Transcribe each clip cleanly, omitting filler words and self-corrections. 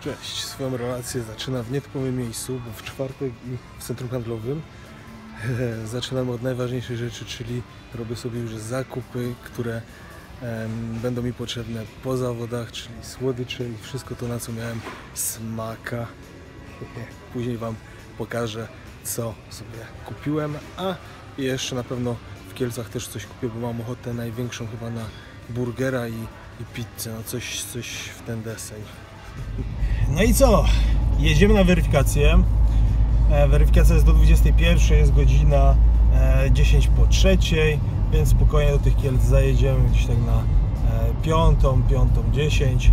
Cześć, swoją relację zaczynam w nietypowym miejscu, bo w czwartek i w centrum handlowym. Zaczynam od najważniejszej rzeczy, czyli robię sobie już zakupy, które będą mi potrzebne po zawodach, czyli słodycze i wszystko to, na co miałem smaka. Później Wam pokażę, co sobie kupiłem, a jeszcze na pewno w Kielcach też coś kupię, bo mam ochotę największą chyba na burgera i pizzę, no coś w ten deseń. No i co? Jedziemy na weryfikację. Weryfikacja jest do 21, jest godzina 10 po 3, więc spokojnie do tych Kielc zajedziemy gdzieś tak na 5:10.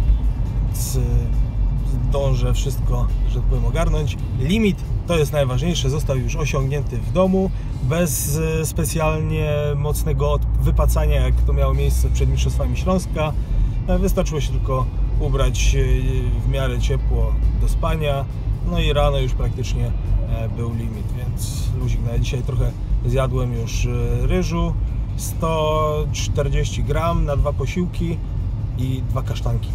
Zdążę wszystko, że tak powiem, ogarnąć. Limit, to jest najważniejsze, został już osiągnięty w domu, bez specjalnie mocnego wypacania, jak to miało miejsce przed Mistrzostwami Śląska. Wystarczyło się tylko ubrać w miarę ciepło do spania, no i rano już praktycznie był limit, więc luzik. Na dzisiaj trochę zjadłem już ryżu, 140 gram na 2 posiłki i 2 kasztanki.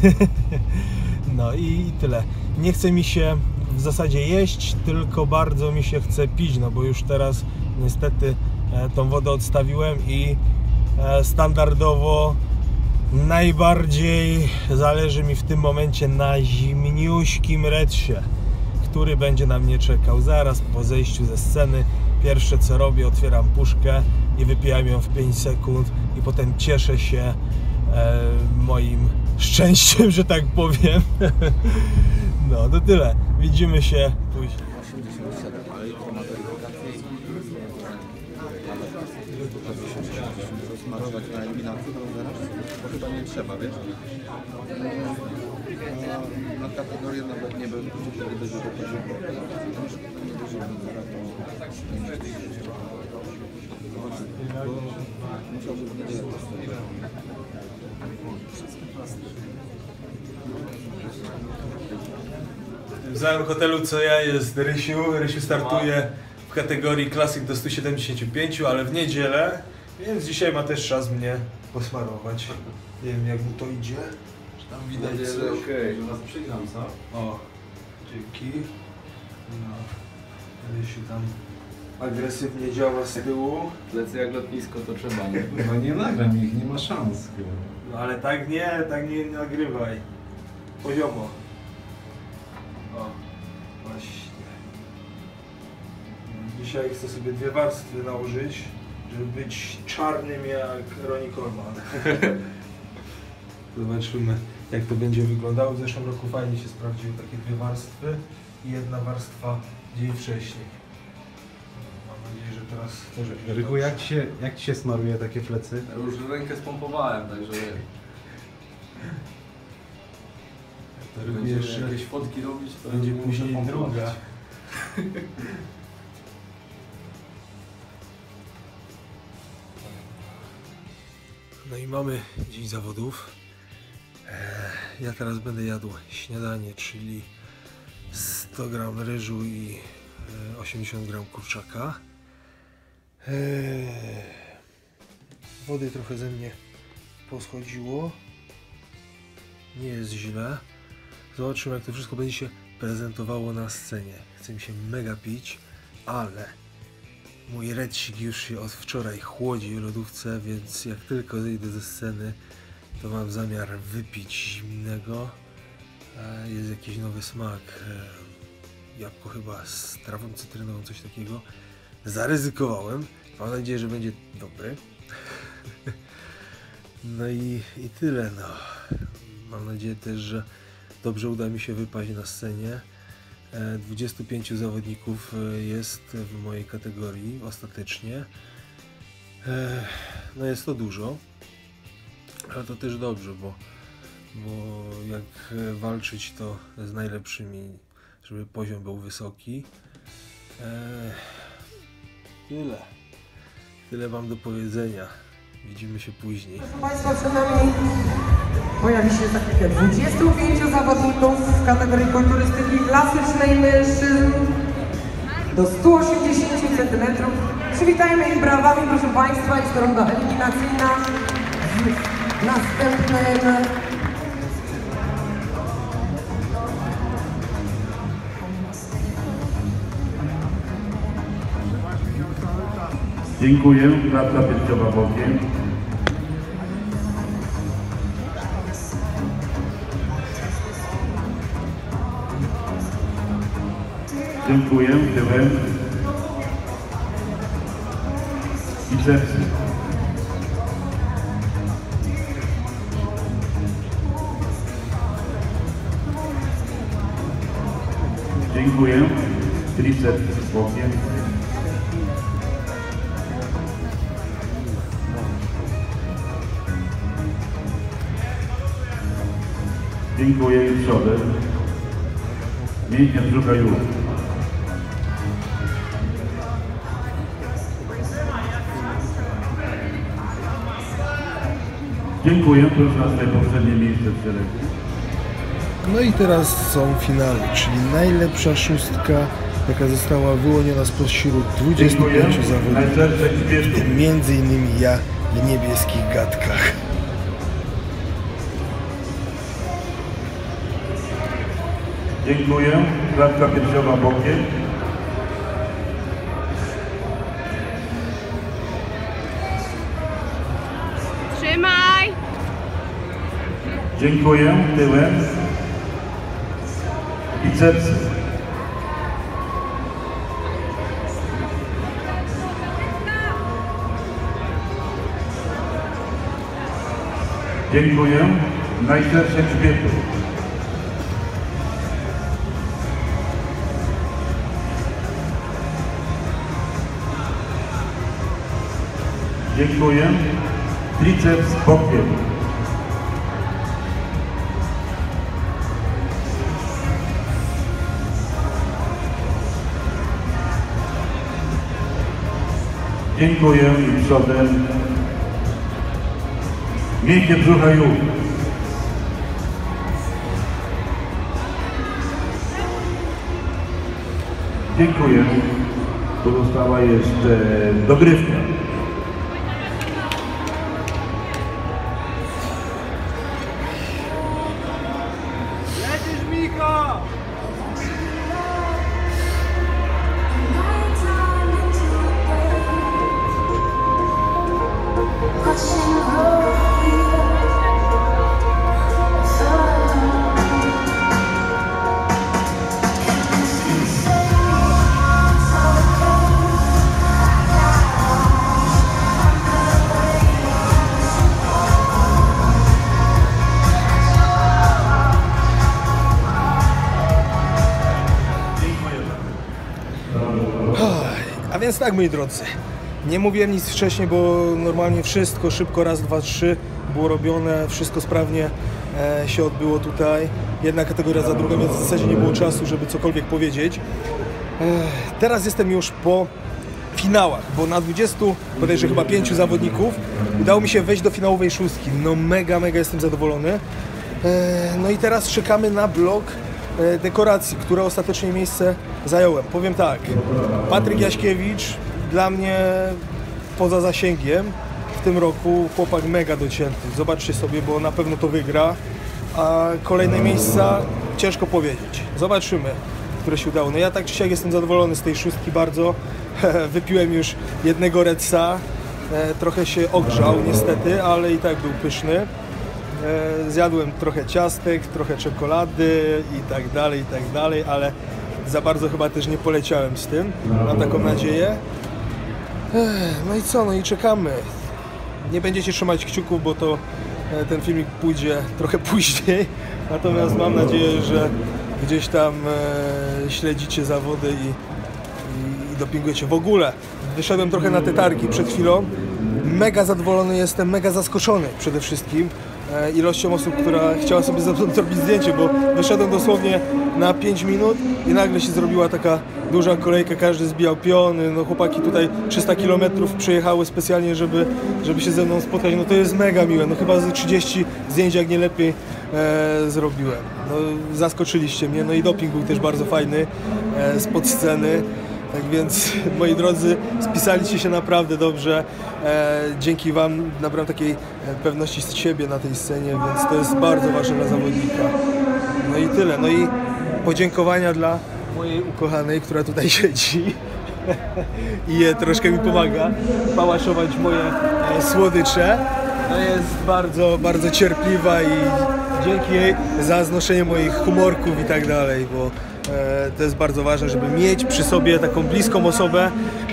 No i tyle. Nie chce mi się w zasadzie jeść, tylko bardzo mi się chce pić, no bo już teraz niestety tą wodę odstawiłem i standardowo najbardziej zależy mi w tym momencie na zimniuśkim Redsie, który będzie na mnie czekał zaraz po zejściu ze sceny. Pierwsze co robię, otwieram puszkę i wypijam ją w 5 sekund i potem cieszę się moim szczęściem, że tak powiem. No to tyle, widzimy się później. Smarować na eliminację, to chyba nie trzeba, wiesz? Na kategorię nawet nie bym gdyby to musiałbym w niedzielę W samym hotelu co ja jest Rysiu. Rysiu startuje w kategorii Classic do 175, ale w niedzielę, więc dzisiaj ma też czas mnie posmarować. Nie wiem, jak mu to idzie. tam widać, że okej. Że was przygram, co? O, dzięki. No, Rysiu tam agresywnie działa z tyłu. Lecę jak lotnisko, to trzeba, nie? No nie nagram ich, nie ma szans. No ale tak nie nagrywaj. Poziomo. O, właśnie. Dzisiaj chcę sobie 2 warstwy nałożyć, żeby być czarnym jak Ronnie Coleman. Zobaczymy, jak to będzie wyglądało. W zeszłym roku fajnie się sprawdziły takie 2 warstwy i 1 warstwa dzień wcześniej. Mam nadzieję, że teraz też... Rychu, jak ci się smaruje takie plecy? Ja już rękę spompowałem, także To jeszcze jakieś fotki robić, to będzie muszę później pompować. druga. No i mamy dzień zawodów. Ja teraz będę jadł śniadanie, czyli 100 gram ryżu i 80 gram kurczaka. Wody trochę ze mnie poschodziło. Nie jest źle. Zobaczymy, jak to wszystko będzie się prezentowało na scenie. Chce mi się mega pić, ale mój redsik już się od wczoraj chłodzi w lodówce, więc jak tylko zejdę ze sceny, to mam zamiar wypić zimnego. Jest jakiś nowy smak. Jabłko chyba z trawą cytrynową, coś takiego. Zaryzykowałem. Mam nadzieję, że będzie dobry. No i tyle, no. Mam nadzieję też, że dobrze uda mi się wypaść na scenie. 25 zawodników jest w mojej kategorii ostatecznie. No jest to dużo, ale to też dobrze, bo jak walczyć to z najlepszymi, żeby poziom był wysoki. Tyle mam do powiedzenia. Widzimy się później. Proszę Państwa, przed nami pojawi się za chwilkę 25 zawodników w kategorii kulturystyki klasycznej mężczyzn do 180 cm. Przywitajmy ich brawami, proszę Państwa, jest to runda eliminacyjna. Następnym Dziękuję. Klatka piersiowa bokiem. Dziękuję. Tyłem. Bicepsy. Dziękuję. Triceps bokiem. Dziękuję i przodem. Mięśnie brzucha już. Dziękuję, proszę na swoje poprzednie miejsce w szeregu. No i teraz są finały, czyli najlepsza szóstka, jaka została wyłoniona spośród 25 zawodników, Najszerszej świeżu. między innymi ja w niebieskich gadkach. Dziękuję. Klatka piersiowa bokiem. Trzymaj! Dziękuję. Tyłem. Bicepsy. Dziękuję. Najszersze grzbietu. Dziękuję. Triceps bokiem. Dziękuję i przodem. Mięśnie brzucha już. Dziękuję. Pozostała jeszcze dogrywka. A więc tak, moi drodzy, nie mówiłem nic wcześniej, bo normalnie wszystko szybko, raz, dwa, trzy było robione, wszystko sprawnie się odbyło tutaj. Jedna kategoria za drugą, więc w zasadzie nie było czasu, żeby cokolwiek powiedzieć. Teraz jestem już po finałach, bo na 20, bodajże chyba 5 zawodników udało mi się wejść do finałowej szóstki. No mega jestem zadowolony. No i teraz czekamy na blok dekoracji, które ostatecznie miejsce zająłem. Powiem tak, Patryk Jaśkiewicz dla mnie poza zasięgiem w tym roku, chłopak mega docięty. Zobaczcie sobie, bo na pewno to wygra. A kolejne miejsca ciężko powiedzieć. Zobaczymy, które się udało. No ja tak czy siak jestem zadowolony z tej szóstki bardzo. Wypiłem już jednego Redsa, trochę się ogrzał niestety, ale i tak był pyszny. Zjadłem trochę ciastek, trochę czekolady i tak dalej, ale za bardzo chyba też nie poleciałem z tym. Mam taką nadzieję. No i co? No i czekamy. Nie będziecie trzymać kciuków, bo to ten filmik pójdzie trochę później. Natomiast mam nadzieję, że gdzieś tam śledzicie zawody i dopingujecie. W ogóle wyszedłem trochę na te targi przed chwilą. Mega zadowolony jestem, mega zaskoczony przede wszystkim ilością osób, która chciała sobie zrobić zdjęcie, bo wyszedłem dosłownie na 5 minut i nagle się zrobiła taka duża kolejka, każdy zbijał piony, no chłopaki tutaj 300 km przyjechały specjalnie, żeby się ze mną spotkać, no to jest mega miłe, no chyba z 30 zdjęć jak nie lepiej zrobiłem. No, zaskoczyliście mnie, no i doping był też bardzo fajny spod sceny. Tak więc, moi drodzy, spisaliście się naprawdę dobrze. Dzięki Wam nabrałem takiej pewności z siebie na tej scenie, więc to jest bardzo ważne dla zawodnika. No i tyle. No i podziękowania dla mojej ukochanej, która tutaj siedzi. i troszkę mi pomaga pałaszować moje słodycze. No jest bardzo, bardzo cierpliwa i dzięki jej za znoszenie moich humorków i tak dalej, bo to jest bardzo ważne, żeby mieć przy sobie taką bliską osobę,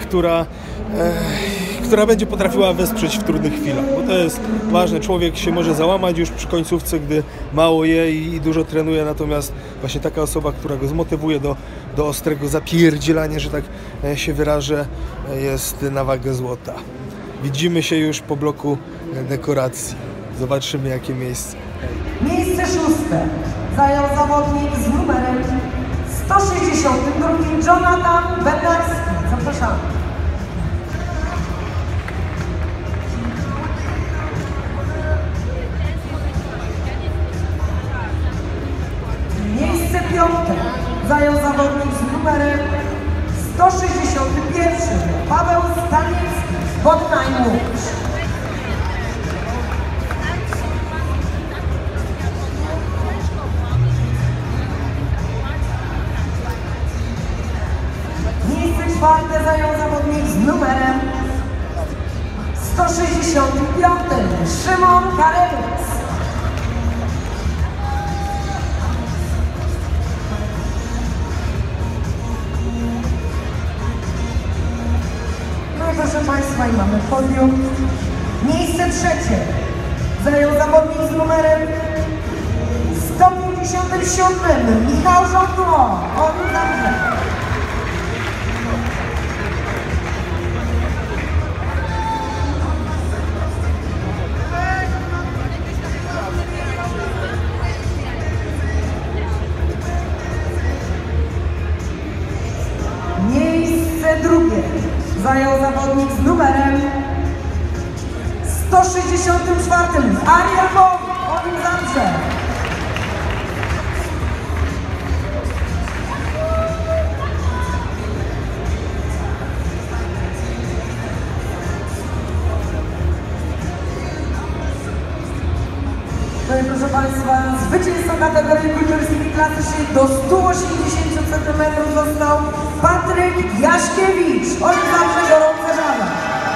która będzie potrafiła wesprzeć w trudnych chwilach, bo to jest ważne. Człowiek się może załamać już przy końcówce, gdy mało je i dużo trenuje, natomiast właśnie taka osoba, która go zmotywuje do ostrego zapierdzielania, że tak się wyrażę, jest na wagę złota. Widzimy się już po bloku dekoracji. Zobaczymy, jakie miejsce. Miejsce 6 zajął zawodnik z numerem 162 Jonathan Bednarski. Zapraszamy. Miejsce 5 zajął zawodnik z numerem 161 Paweł Staniewski z Bodnajmu. Miejsce 4 zajął zawodnik z numerem 165 Szymon Karewicz. No i proszę Państwa, i mamy podium. Miejsce 3 zajął zawodnik z numerem 157 Michał Żądło. On dobrze. Miejsce 2 zajął zawodnik z numerem 164 Ariel Bow. On dobrze. No i proszę Państwa, zwycięzcą kategorii kulturystyki klasy się do 180 cm został Patryk Jaśkiewicz. On zawsze gorące brawa.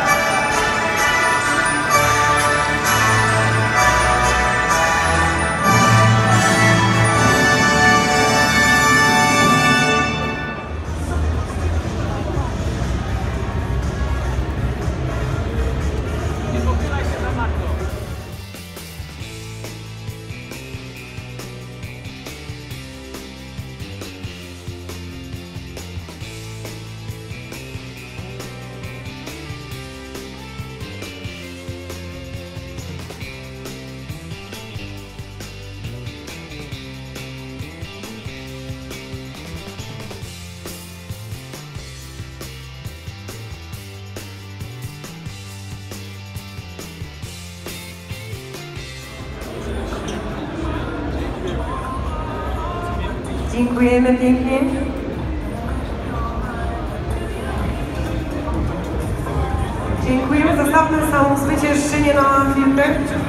Dziękujemy pięknie. Dziękujemy. Zostawmy samą zwyciężczynię na chwilkę.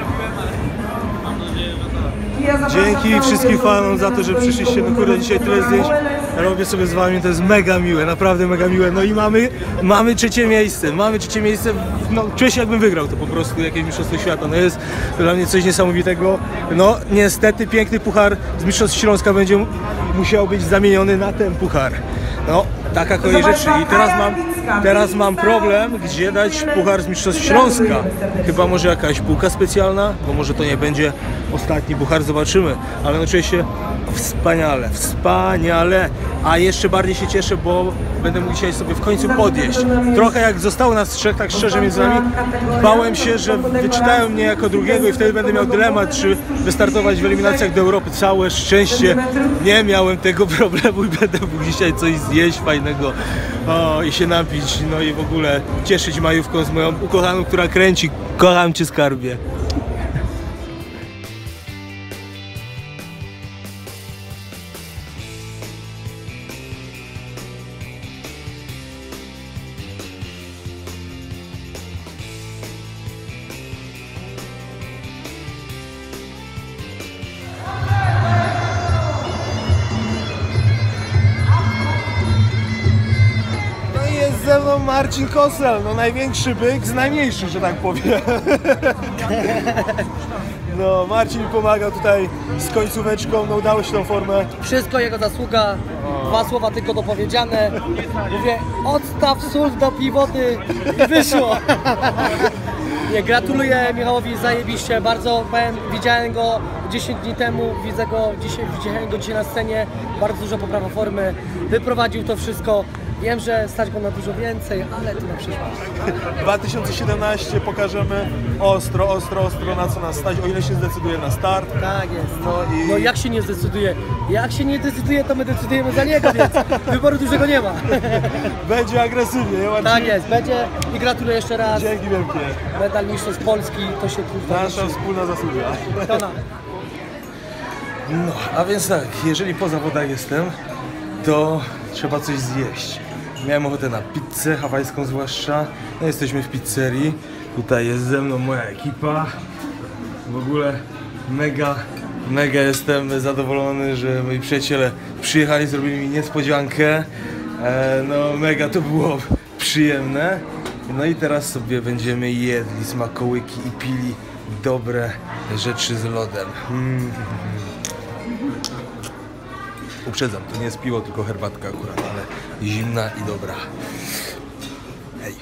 Dzięki wszystkim fanom za to, że przyszliście. No kurde, dzisiaj tyle zdjęć robię sobie z wami, to jest mega miłe, naprawdę mega miłe. No i mamy trzecie miejsce, no czuję się, jakbym wygrał to po prostu jakieś mistrzostwo świata. No jest dla mnie coś niesamowitego. No niestety piękny puchar z mistrzostw Śląska będzie musiał być zamieniony na ten puchar. No taka kolej rzeczy i teraz mam problem, gdzie dać puchar z mistrzostw Śląska. Chyba może jakaś półka specjalna, bo może to nie będzie ostatni puchar, zobaczymy. Ale no czuję się wspaniale. A jeszcze bardziej się cieszę, bo będę mógł dzisiaj sobie w końcu podjeść. Trochę jak zostało nas trzech, tak szczerze między nami, bałem się, że wyczytają mnie jako drugiego i wtedy będę miał dylemat, czy wystartować w eliminacjach do Europy. Całe szczęście nie miałem tego problemu i będę mógł dzisiaj coś zjeść fajnego i się napić, no i w ogóle cieszyć majówką z moją ukochaną, która kręci. Kocham Cię, skarbie. Marcin Kosel, no największy byk z najmniejszych, że tak powiem. No, Marcin mi pomagał tutaj z końcóweczką, no udało się tą formę. Wszystko jego zasługa, 2 słowa tylko dopowiedziane. Mówię, odstaw sól do piwoty i wyszło. Nie, gratuluję Michałowi zajebiście, bardzo powiem, widziałem go 10 dni temu, widziałem go dzisiaj na scenie, bardzo dużo poprawa formy, wyprowadził to wszystko. Wiem, że stać go na dużo więcej, ale to na przyszłość. 2017 pokażemy ostro, na co nas stać, o ile się zdecyduje na start. Tak jest. No jak się nie zdecyduje? Jak się nie decyduje, to my decydujemy za niego, więc wyboru dużego nie ma. Będzie agresywnie, nie Marcin? Tak jest, będzie i gratuluję jeszcze raz. Dzięki wielkie. Medal mistrzostw Polski, to się kurwa Nasza wspólna zasługa. to na. No, a więc tak, jeżeli po zawodach jestem, to trzeba coś zjeść. Miałem ochotę na pizzę hawajską zwłaszcza. No, jesteśmy w pizzerii. Tutaj jest ze mną moja ekipa. W ogóle mega jestem zadowolony, że moi przyjaciele przyjechali, zrobili mi niespodziankę. No mega to było przyjemne. No i teraz sobie będziemy jedli smakołyki i pili dobre rzeczy z lodem. Uprzedzam, to nie jest piwo, tylko herbatka akurat, ale zimna i dobra. Hej.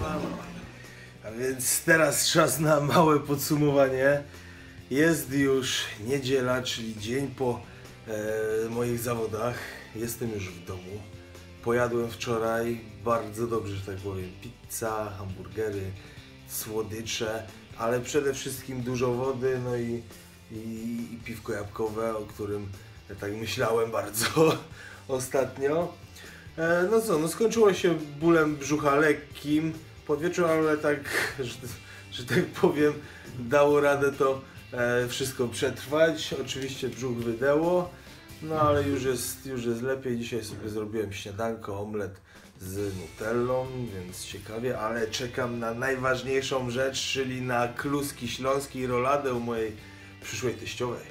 A więc teraz czas na małe podsumowanie. Jest już niedziela, czyli dzień po moich zawodach. Jestem już w domu. Pojadłem wczoraj bardzo dobrze, że tak powiem. Pizza, hamburgery, słodycze, ale przede wszystkim dużo wody, no i piwko jabłkowe, o którym tak myślałem bardzo ostatnio. No co, no skończyło się bólem brzucha lekkim pod wieczór, ale tak, że tak powiem, dało radę to wszystko przetrwać. Oczywiście brzuch wydęło, no ale już jest lepiej. Dzisiaj sobie zrobiłem śniadanko, omlet z nutellą, więc ciekawie, ale czekam na najważniejszą rzecz, czyli na kluski śląskie i roladę u mojej przyszłej teściowej.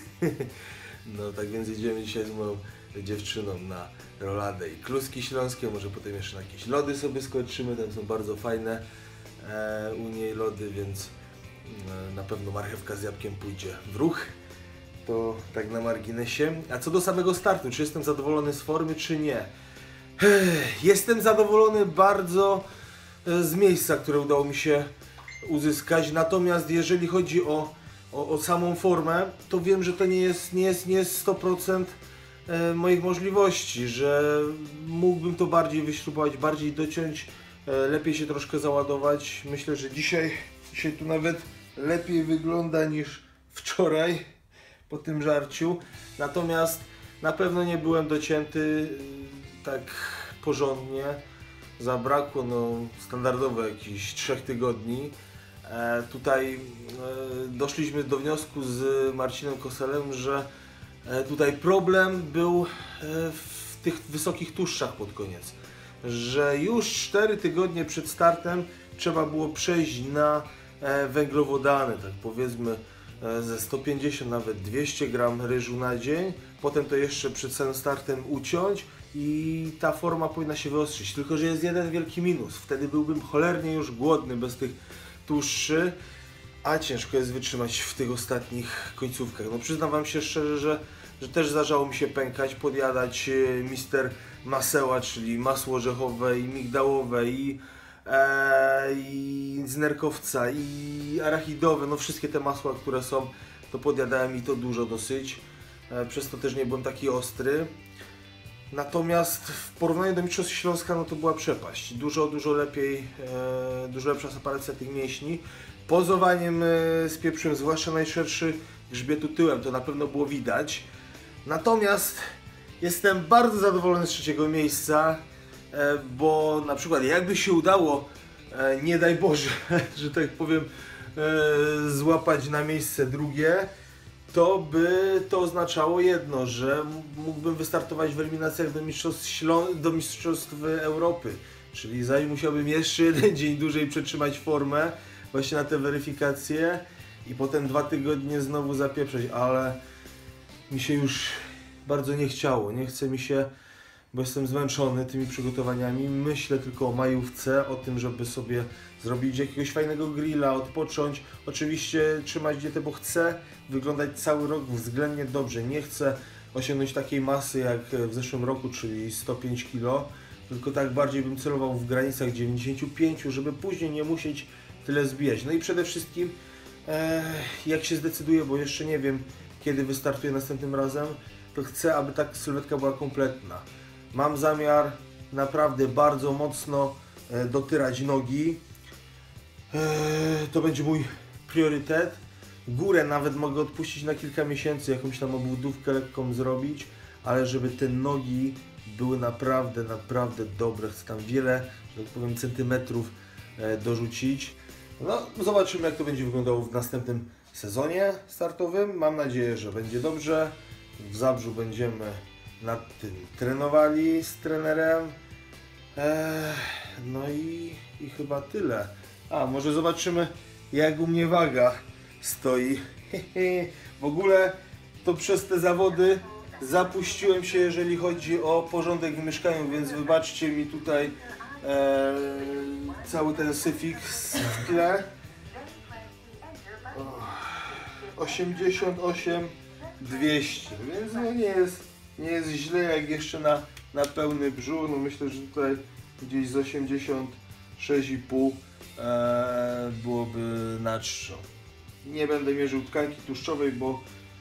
No tak więc jedziemy dzisiaj z moją dziewczyną na roladę i kluski śląskie, może potem jeszcze na jakieś lody sobie skończymy, tam są bardzo fajne u niej lody, więc na pewno marchewka z jabłkiem pójdzie w ruch. To tak na marginesie. A co do samego startu, czy jestem zadowolony z formy, czy nie? Jestem zadowolony bardzo z miejsca, które udało mi się uzyskać, natomiast jeżeli chodzi o samą formę, to wiem, że to nie jest 100% moich możliwości, że mógłbym to bardziej wyśrubować, bardziej dociąć, lepiej się troszkę załadować. Myślę, że dzisiaj tu nawet lepiej wygląda niż wczoraj po tym żarciu. Natomiast na pewno nie byłem docięty tak porządnie. Zabrakło standardowo jakichś 3 tygodni. Tutaj doszliśmy do wniosku z Marcinem Koselem, że tutaj problem był w tych wysokich tłuszczach pod koniec. Że już 4 tygodnie przed startem trzeba było przejść na węglowodany, tak powiedzmy ze 150 nawet 200 gram ryżu na dzień. Potem to jeszcze przed samym startem uciąć i ta forma powinna się wyostrzyć. Tylko że jest jeden wielki minus. Wtedy byłbym cholernie już głodny bez tych tłuszczy, a ciężko jest wytrzymać w tych ostatnich końcówkach. No przyznam wam się szczerze, że też zdarzało mi się pękać, podjadać Mister Maseła, czyli masło orzechowe i migdałowe i z nerkowca i arachidowe, no wszystkie te masła, które są, to podjadałem i to dużo dosyć, przez to też nie byłem taki ostry. Natomiast w porównaniu do Mistrzostw Śląska, no to była przepaść. Dużo lepiej, dużo lepsza separacja tych mięśni. Pozowaniem spieprzyłem, zwłaszcza najszerszy grzbietu tyłem, to na pewno było widać. Natomiast jestem bardzo zadowolony z 3. miejsca, bo na przykład jakby się udało, nie daj Boże, że tak powiem, złapać na miejsce drugie, to by to oznaczało jedno, że mógłbym wystartować w eliminacjach do Mistrzostw Europy. Czyli musiałbym jeszcze jeden dzień dłużej przetrzymać formę właśnie na te weryfikacje i potem 2 tygodnie znowu zapieprzeć, ale mi się już bardzo nie chciało. Nie chce mi się bo jestem zmęczony tymi przygotowaniami. Myślę tylko o majówce, o tym, żeby sobie zrobić jakiegoś fajnego grilla, odpocząć. Oczywiście trzymać dietę, bo chcę wyglądać cały rok względnie dobrze. Nie chcę osiągnąć takiej masy jak w zeszłym roku, czyli 105 kg, tylko tak bardziej bym celował w granicach 95, żeby później nie musieć tyle zbijać. No i przede wszystkim jak się zdecyduję, bo jeszcze nie wiem, kiedy wystartuję następnym razem, to chcę, aby ta sylwetka była kompletna. Mam zamiar naprawdę bardzo mocno dotyrać nogi. To będzie mój priorytet. Górę nawet mogę odpuścić na kilka miesięcy, jakąś tam obudówkę lekką zrobić, ale żeby te nogi były naprawdę dobre. Chcę tam wiele, że tak powiem, centymetrów dorzucić. No, zobaczymy, jak to będzie wyglądało w następnym sezonie startowym. Mam nadzieję, że będzie dobrze. W Zabrzu będziemy nad tym trenowali z trenerem. No i chyba tyle. A, może zobaczymy, jak u mnie waga stoi. W ogóle to przez te zawody zapuściłem się, jeżeli chodzi o porządek w mieszkaniu, więc wybaczcie mi tutaj cały ten syfik w tle. 88 200, więc no nie jest źle, jak jeszcze na pełny brzuch. No myślę, że tutaj gdzieś z 86,5 byłoby na czczo. Nie będę mierzył tkanki tłuszczowej, bo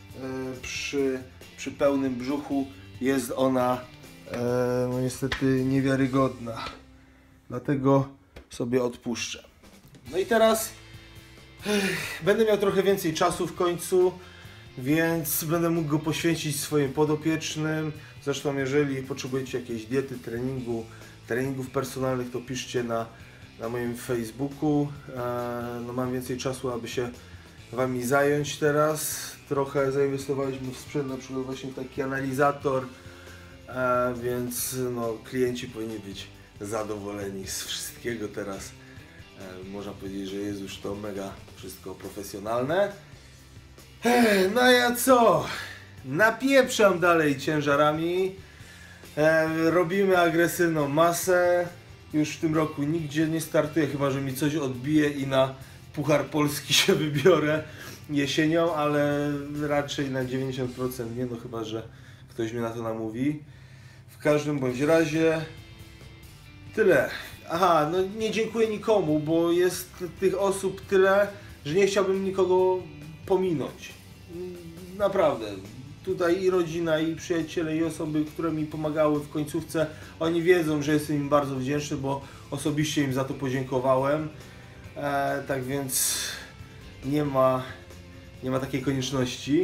przy pełnym brzuchu jest ona no niestety niewiarygodna. Dlatego sobie odpuszczę. No i teraz będę miał trochę więcej czasu w końcu, więc będę mógł go poświęcić swoim podopiecznym. Zresztą jeżeli potrzebujecie jakiejś diety, treningów personalnych, to piszcie na moim Facebooku. No mam więcej czasu, aby się Wami zająć teraz. Trochę zainwestowaliśmy w sprzęt, na przykład właśnie taki analizator, więc no, klienci powinni być zadowoleni z wszystkiego teraz. Można powiedzieć, że jest już to mega wszystko profesjonalne. No a ja co? Napieprzam dalej ciężarami. Robimy agresywną masę. Już w tym roku nigdzie nie startuję, chyba że mi coś odbije i na Puchar Polski się wybiorę jesienią, ale raczej na 90% nie, no chyba że ktoś mnie na to namówi. W każdym bądź razie tyle. Aha, no nie dziękuję nikomu, bo jest tych osób tyle, że nie chciałbym nikogo pominąć. Naprawdę. Tutaj i rodzina, i przyjaciele, i osoby, które mi pomagały w końcówce, oni wiedzą, że jestem im bardzo wdzięczny, bo osobiście im za to podziękowałem. Tak więc nie ma takiej konieczności.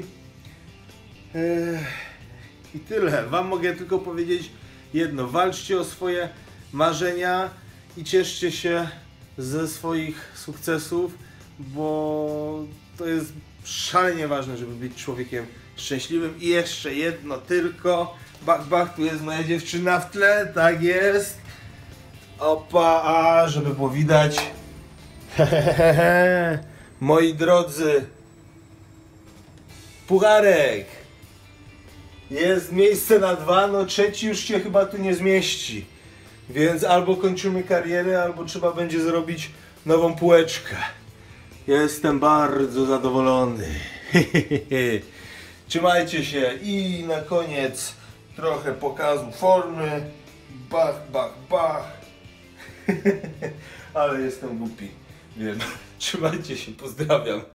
I tyle. Wam mogę tylko powiedzieć jedno. Walczcie o swoje marzenia i cieszcie się ze swoich sukcesów, bo to jest szalenie ważne, żeby być człowiekiem szczęśliwym. I jeszcze jedno tylko. Bach, tu jest moja dziewczyna w tle, tak jest. Opa, żeby było widać. Moi drodzy, pucharek. Jest miejsce na 2, no trzeci już się chyba tu nie zmieści. Więc albo kończymy karierę, albo trzeba będzie zrobić nową półeczkę. Jestem bardzo zadowolony. Trzymajcie się i na koniec trochę pokazu formy. Bach. Ale jestem głupi. Wiem. Trzymajcie się, pozdrawiam.